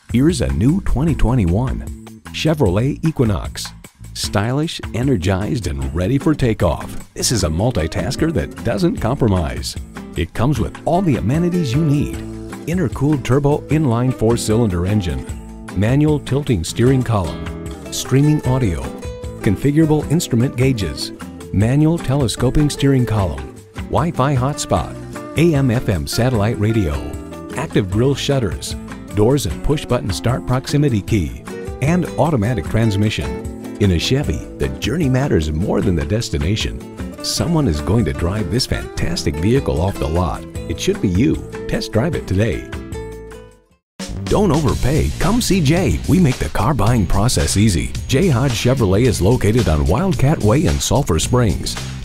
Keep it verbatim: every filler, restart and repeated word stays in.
Here's a new twenty twenty-one Chevrolet Equinox. Stylish, energized, and ready for takeoff, this is a multitasker that doesn't compromise. It comes with all the amenities you need: intercooled turbo inline four-cylinder engine, manual tilting steering column, streaming audio, configurable instrument gauges, manual telescoping steering column, Wi-Fi hotspot, A M F M satellite radio, active grille shutters, doors and push-button start proximity key, and automatic transmission. In a Chevy, the journey matters more than the destination. Someone is going to drive this fantastic vehicle off the lot. It should be you. Test drive it today. Don't overpay. Come see Jay. We make the car buying process easy. Jay Hodge Chevrolet is located on Wildcat Way in Sulphur Springs.